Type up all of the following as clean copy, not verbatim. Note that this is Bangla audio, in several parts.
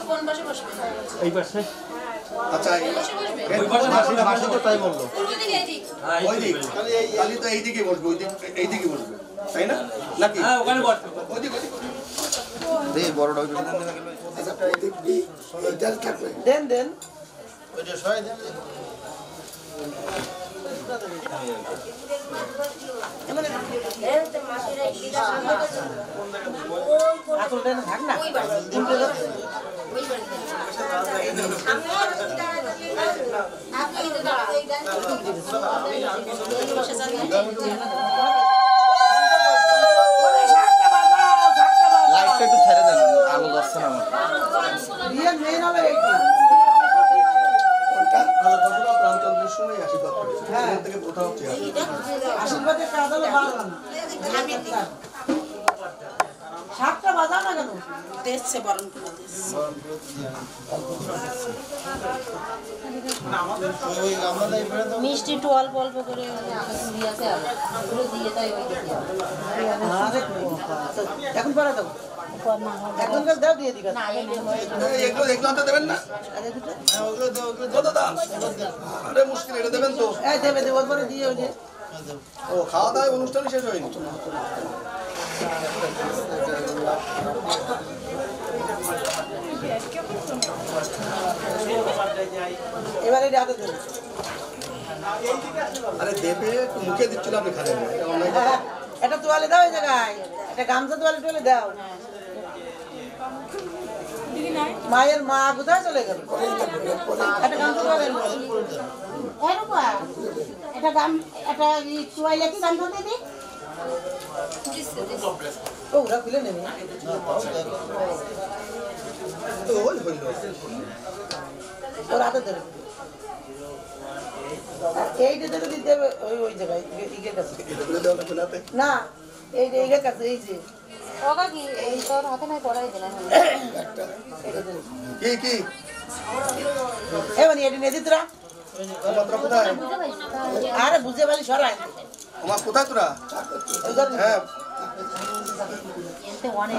কোন পাশে বসবে? এই পাশে। আচ্ছা ওই পাশে মাসি তো তাই বললো। ওইদিকে এইদিক। ওই দিক খালি তো এইদিকে বসবে, ওই দিক এইদিকে বসবে, তাই না? নাকি হ্যাঁ ওখানে বসবে। ওই দিক দে বড়টা ওই দিকে দেন দেন ওই যে সবাই দেন। লাইটটা একটু ছেড়ে দেন, আলো যাচ্ছে না আমার। প্রান্তরের সময় আশীর্বাদ করেছে, এখান থেকে প্রথম হচ্ছে আশীর্বাদের কাজ হলো বাড়ান। সাতটা বাজাও না কেন? দেখছে বরণ করে দিচ্ছে। মিষ্টি একটু অল্প অল্প করে দিয়েছে আর ওগুলো দিয়ে তাই ওই দিকে এখন পরে দাও, এখনকার দাও দিয়ে দিবা। এগুলো এগুলো আনতে দেবেন না? কত দাম? আরে মুশকিল, এটা দেবেন তো? এই দেবে দেবে, ওর পরে দিয়ে ওই যে ও খাওয়া দাওয়া অনুষ্ঠান শেষ হয়নি? এবারে এটা হাতে দেবে। আরে দেবে একটু মুখে দিচ্ছিল, আপনি খাবেন না, এটা অন্যায়। একটা তোয়ালে দাও এই জায়গায়, একটা গামছা তোয়ালে টোয়ালে দাও। মায়ের মা কোথায় চলে গেল? একটা গামছা তোয়ালে এটা গাম এটা চুয়াইলে কি গাম ধরতে দি ও ওরা খুলে নেবে। তো ওই হইল। ওর হাতে ধরে এইটা ধরে দিতে হবে ওই ওই জায়গায় ইগের কাছে। এটা বলে দেওয়া লাগবে নাতে? না এইটা ইগের কাছে, এই যে ওগা কি এই তোর হাতে নাই পড়াই দিনা কি কি এমনি এটি নিয়ে দিতরা। আমার তোরা কোথায়? আরে বুঝে পারি সরাই আমার কোথায় তোরা? ওই ঘর হ্যাঁ এতে অনেক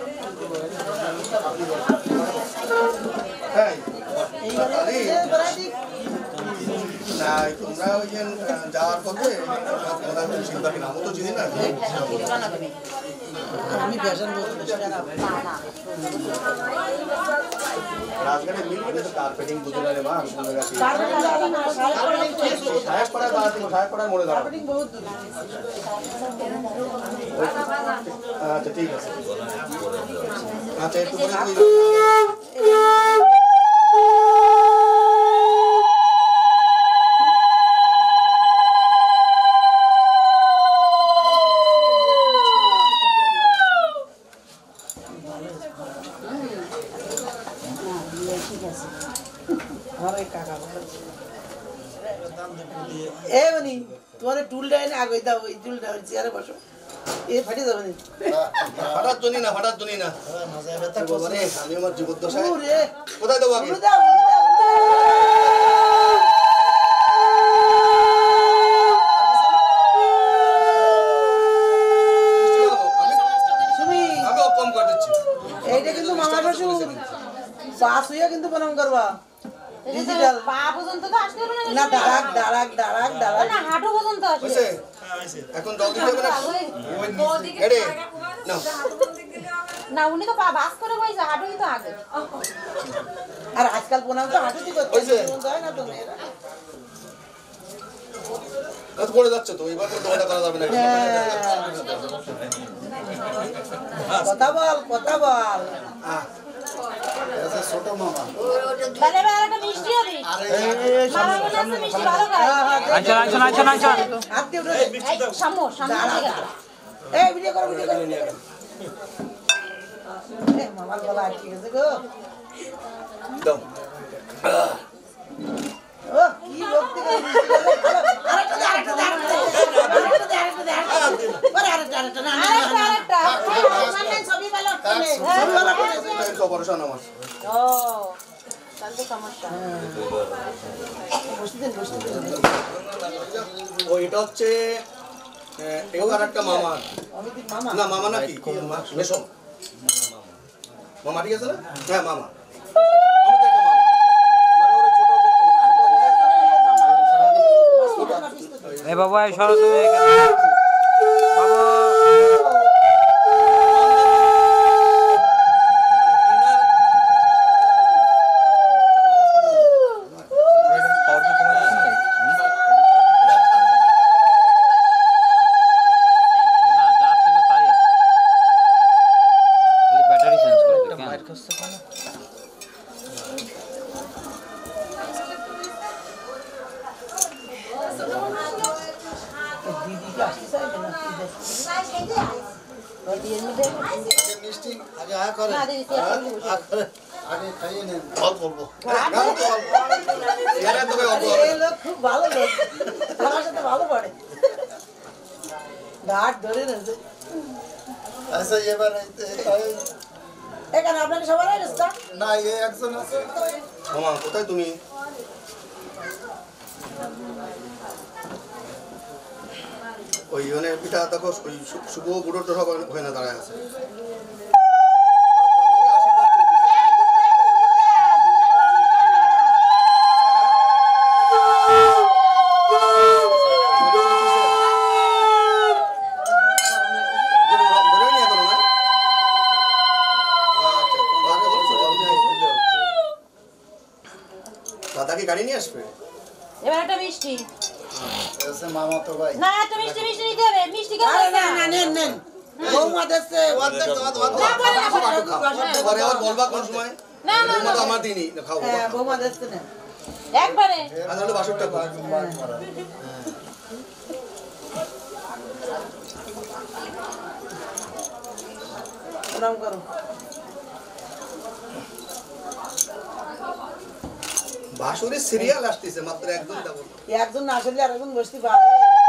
হ্যাঁ এই ঘরে করাই দিই। না তোমরা ওই যে যাওয়ার পথে তোমরা শিল্পাকে নামও তো চিনি না। আমি ফ্যাশন বলছি রাজঘাটে মিল করে তো কার্পেটিং বুঝে না রে মা, আমি তোমাদের কাছে কার্পেটিং সাহেব পাড়ায় দাঁড়াতে, সাহেব পাড়ায় মনে দাঁড়াও। বহুত দূর। আচ্ছা ঠিক আছে, আচ্ছা একটু পরে তোমার টুলটা এনে আগে দাও, ওই টুলটা চেয়ারে বসো, এ ফাটিয়ে যাবে না। হঠাৎ জনি না, হঠাৎ জনি না। আমি আমার জীবদ্দশায় ওরে কোথায় দেবো আগে? উড়ে দাও, উড়ে দাও, উড়ে দাও। সুমি, আমি কম করে দিচ্ছি। এইটা কিন্তু মামার শ্বশুর পাস হইয়া কিন্তু প্রণাম করবা। ডিজিটাল পা পর্যন্ত তো আসতে হবে না, দাঁড়াক দাঁড়াক দাঁড়াক দাঁড়াক। না হাঁটু পর্যন্ত আসবে হয়েছে? এখন জল দিতে হবে না? এরে নাও। না উনি তো পা বাস করে বইছে হাঁটুই তো আগে আর আজকাল প্রণাম তো হাঁটুতি করতে হয়েছে? হয় না তো মেয়েরা। তো পড়ে যাচ্ছে তো, এবার তো দোয়াটা করা যাবে না। কথা বল, কথা বল। ছোট মামা তাহলে এবার একটা মিষ্টি হবে মামা মনে আছে মিষ্টি ভালো খায় আচ্ছা আচ্ছা আচ্ছা আচ্ছা হাত দিয়ে উঠে দে। এই সামো সামনে থেকে এই ভিডিও করো, ভিডিও করো। এ মামার গলা আটকে গেছে গো। দাও। ও কি ভক্তি করে মিষ্টি গেল। আরেকটা দে, আরেকটা দে, আরেকটা দে, আরেকটা দে, আরেকটা দে, আরেকটা দে। ওরে আরেকটা, আরেকটা, না, না, না, না। আরেকটা আমার না ছবি ভালো করে। ছবি ভালো করে। এটা তো অপারেশন আমার। ও তাহলে তো সমস্যা বসতে দেন, বসতে দেন। ও এটা হচ্ছে এও আরেকটা মামা। অমিতির মামা। না মামা নাকি? মেশো। মামা ঠিক আছে না? হ্যাঁ মামা। এ বাবা এই সরো তুমি এখানে বাবা মিষ্টি আগে আয়া করে না দিদি আগে খাইয়ে নেন অল্প অল্প এরা তোকে অল্প এই লোক খুব ভালো লোক আমার সাথে ভালো পড়ে ঘাট ধরে নেছে আচ্ছা এবার এখানে আপনাকে সবার রাস্তা না এ একজন আছে মামা কোথায় তুমি ওই ইউনের পিঠা দেখো ওই শুভ বুড়োটা সব ওখানে দাঁড়ায় আছে দাদা কি গাড়ি নিয়ে আসবে এবার একটা মিষ্টি মামা তো ভাই না এত মিষ্টি মিষ্টি নিতে হবে মিষ্টি কেন আরে না না নেন নেন বৌমা দেখছে বলবা কোন সময় না না বৌমা তো আমার দিনই খাও হ্যাঁ বৌমা দেখছে না একবারে তাহলে বাসুরটা প্রণাম করো বাসুরের সিরিয়াল আসতেছে মাত্র একদম দেবো একজন না আসলে আরেকজন বসতে পারে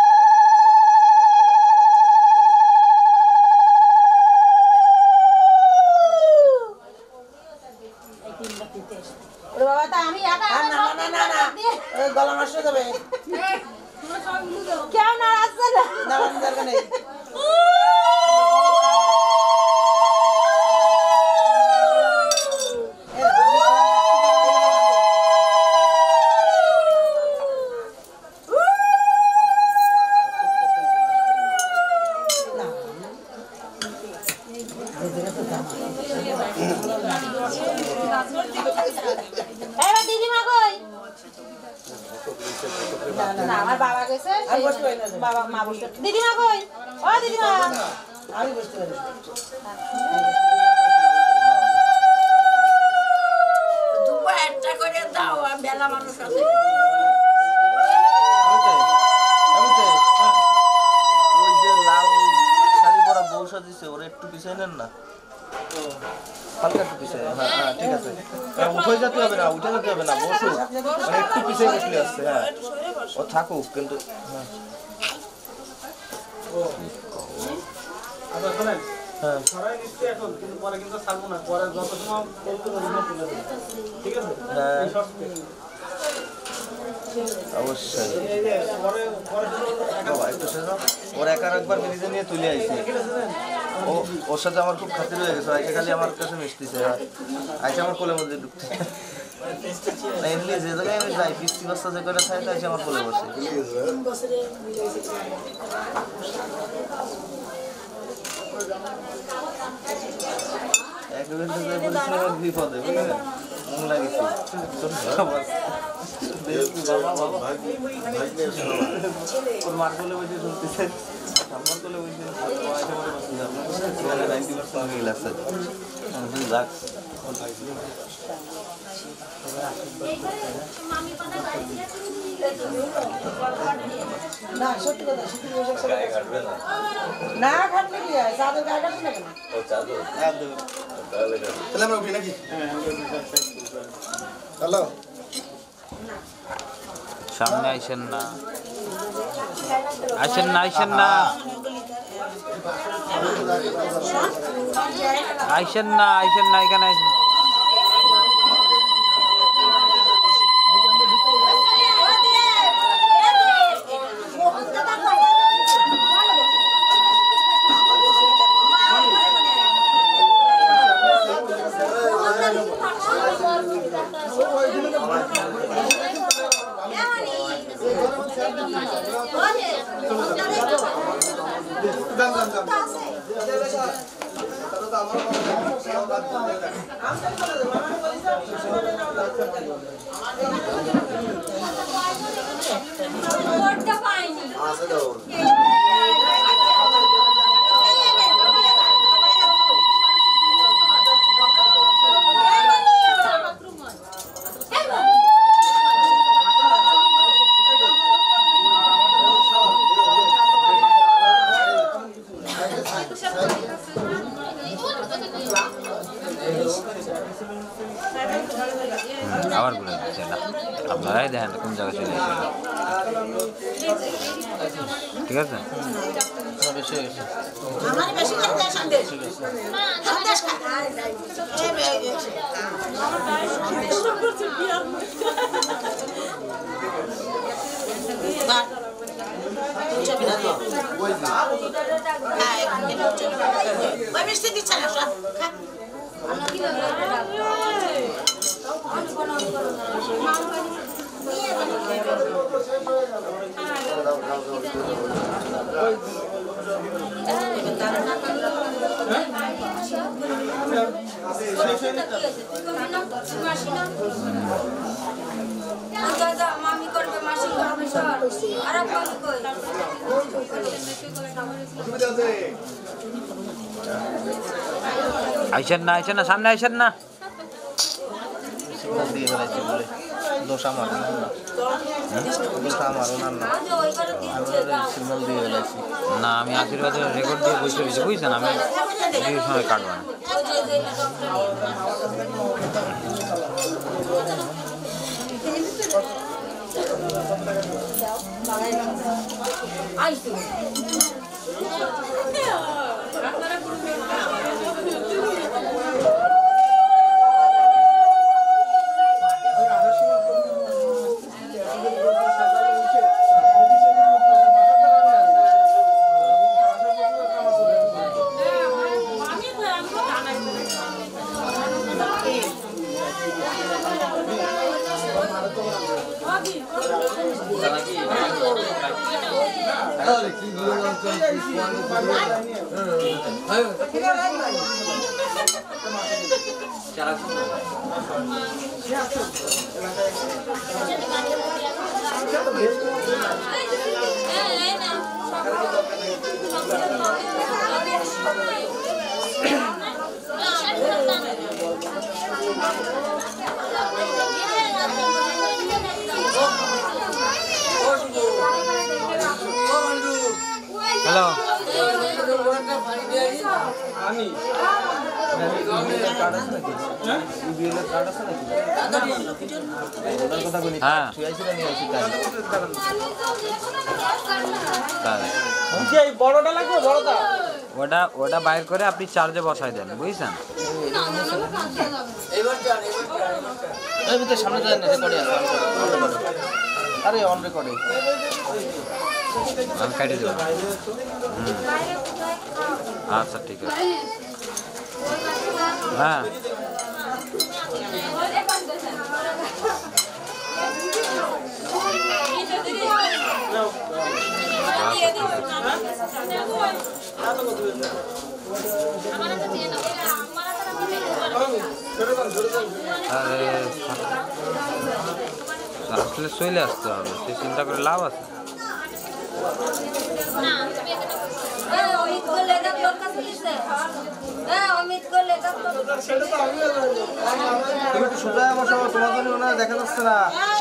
ওরে বাবা তা আমি একা আর না না না না ওই গলা নষ্ট হয়ে যাবে কেউ না আসছে না দাঁড়ানোর দরকার নেই এবার দিদিমা কই না আমার বাবা গেছে আমি বসতে পারি না বাবা মা বসে দিদিমা কই ও দিদিমা আমি বসতে পারি দুপুর একটা করে দাও আর বেলা মানুষ আছে ওই যে লাল শাড়ি পরা বৌসা দিছে ওরা একটু পিছিয়ে নেন না হালকা একটু পিছিয়ে হ্যাঁ হ্যাঁ ঠিক আছে উঠে যেতে হবে না উঠে যেতে হবে না বসো মানে একটু পিছিয়ে বসলে আসছে হ্যাঁ ও থাকুক কিন্তু হ্যাঁ হ্যাঁ হ্যাঁ অবশ্যই বাবা একটু সেটা ওর একার একবার ব্রিজে নিয়ে তুলে আইছি ও ওর সাথে আমার খুব খাতির হয়ে গেছে আইসা খালি আমার কাছে মিশতেছে আইসা আমার কোলের মধ্যে ঢুকতে না এমনি যে জায়গায় আমি যাই পিস্তি বাচ্চা যে করে থাকে আইসা আমার কোলে বসে একবার তো যাই বলছি আমার বিপদে বুঝলেন মন লাগিছে ওর মার কোলে বসে শুনতেছে আমার কোলে বসে আপনার 90% মিল আছে যাক না সত্যি কথা সত্যি বসে না খাটলে কি হয় চাদর গায়ে কাটবে না কেন তাহলে আমরা উঠি নাকি হ্যালো সামনে আইসেন না আইসেন না আইসেন না আইসেন না আইসেন না এখানে আইসেন আবার বলে দিচ্ছে না আপনারাই দেখেন কোন জায়গায় চলে এসেছে ঠিক আছে বেশি হয়ে গেছে আমার বেশি করে দেয় সন্দেশ সন্দেশ খা মিষ্টি দিচ্ছে না সব মামি করবে মাসি করবে আর আইসেন না সামনে আইসেন না সিগন্যাল দিয়ে ফেলাইছি বলে দোষ আমার না দোষ আমার ওনার না সিগন্যাল দিয়ে ফেলাইছি না আমি আশীর্বাদের রেকর্ড দিয়ে বসে রয়েছি বুঝছেন আমি এই সময় কাটবো না হ্যালো হ্যাঁ ওটা বাইর করে আপনি চার্জে বসাই দেন বুঝছেন সামনে যায় না রেকর্ডে আছে আরে অন রেকর্ডে আমি কাটে দেবো আচ্ছা ঠিক আছে হ্যাঁ আসলে চলে আসতে হবে সে চিন্তা করে লাভ আছে তোমার জন্য দেখা যাচ্ছে না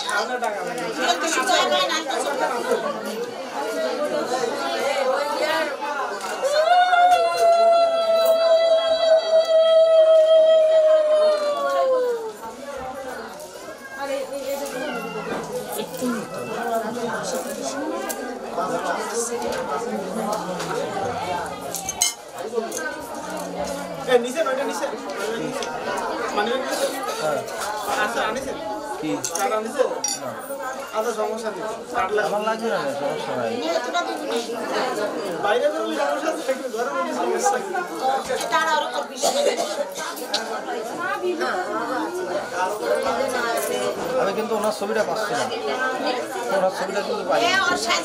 নিচে ওইটা নিচে মানে আচ্ছা আনিছে কি কাট আনিছে আচ্ছা সমস্যা নেই কাটলে আমার লাগবে না সমস্যা নাই বাইরে বেরোলে সমস্যা আছে একটু ঘরে মধ্যে সমস্যা এটা আরো করবি আমি কিন্তু ওনার ছবিটা পাচ্ছি না, ওনার ছবিটা কিন্তু পাই না।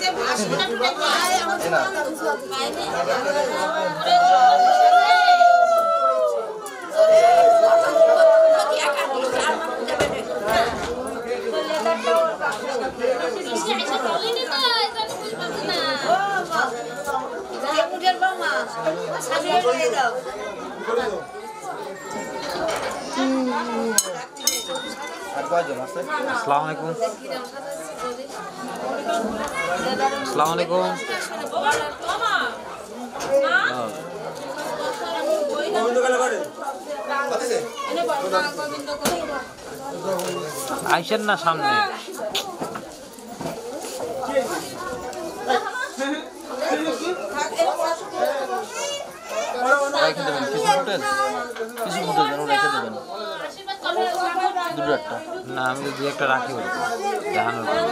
আর কয়জন আছে? আসসালামু আলাইকুম। আসসালামু আলাইকুম। আইসেন না সামনে। রেখে দেবেন কিছু ফুটেজ, কিছু ফুটেজ যেন রেখে দেবেন দুটো একটা। না আমি তো 2-1টা রাখি বলবো দেখানোর জন্য।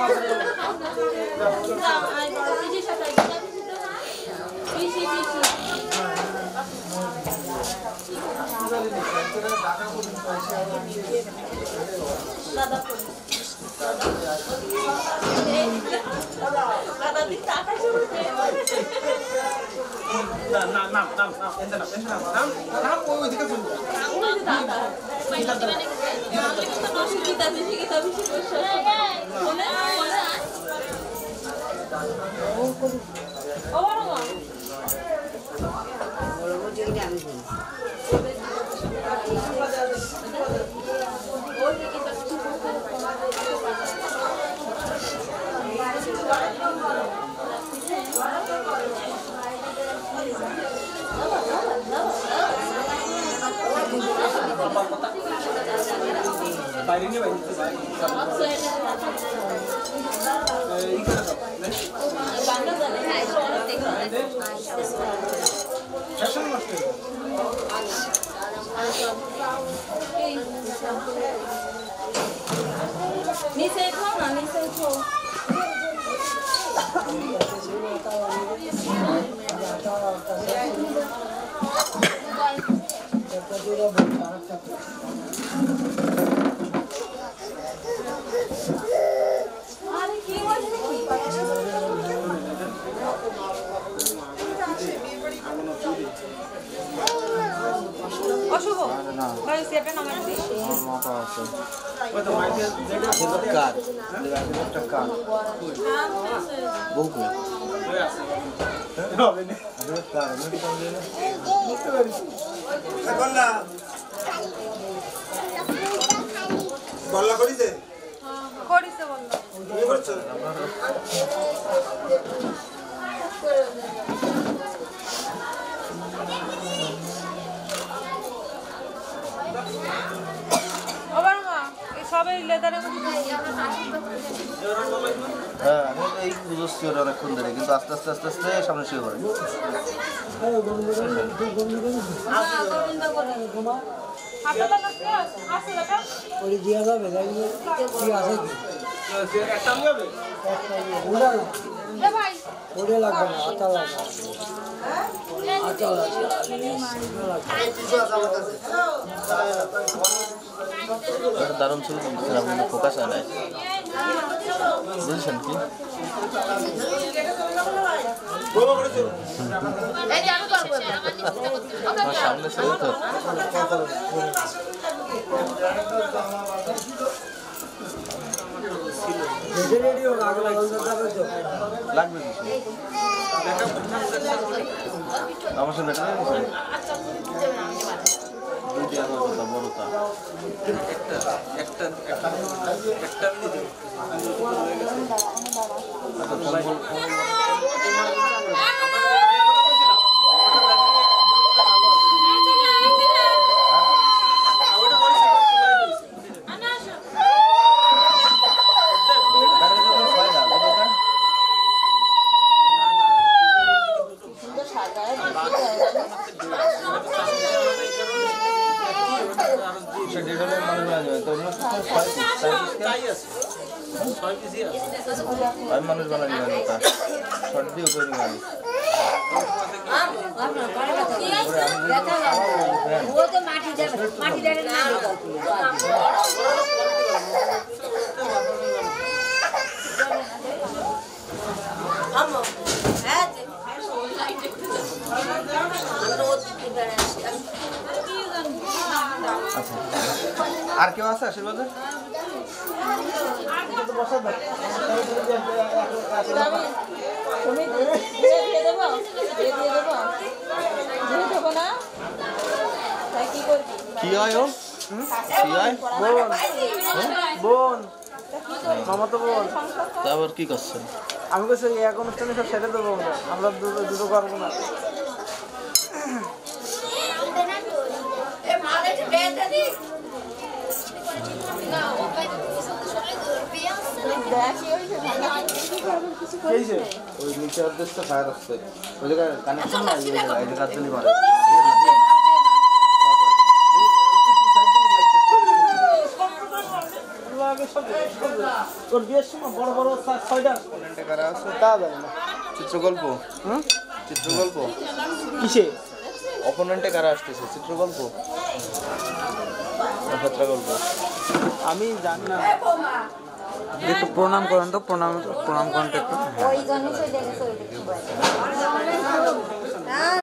গল্লা করিছে করিছে বললো তুমি করছো সবাই লেদারের মধ্যে হ্যাঁ আমি এই বুঝছি ওরা অনেকক্ষণ ধরে, কিন্তু আস্তে আস্তে আস্তে আস্তে সামনে শুয়ে পড়ে। দারুণ ছবি তুলতেছেন আপনি, ফোকাস হয় নাই, বুঝছেন কি? আমার সামনে ছবি তো লাগবে কিছু আমার সাথে ব্যাটারি আছে দুইটি আমার কথা বড়টা মানুষ বানানি শর্ট দিয়ে উপরে নিয়ে মাটি আর কেউ আছে আশীর্বাদে? তুমি দিয়ে দেবো না তাই কি করবি? কি হয় ও? কি হয়? বোন মামা তো বোন। তারপর কি করছেন? আমি বলছি এক অনুষ্ঠানে সব সেরে দেবো আমরা দুটো করবো না। ওই নিচে অর্ধেকটা ফায়ার আসছে ওই জায়গায় কানেকশন নাই, ওই জায়গায় এই জায়গা দিলি মারে। তোর বিয়ের সময় বড় বড় 6টা কারা আছে? তা জানি না। চিত্রগল্প? চিত্রগল্প কিসে? অপোনেন্টে কারা আসতেছে? চিত্রগল্প না যাত্রাগল্প? আমি জানি না। একটু প্রণাম করেন তো, প্রণাম করেন তো একটু। ওই জন্যই চলে গেছে ওই দেখতে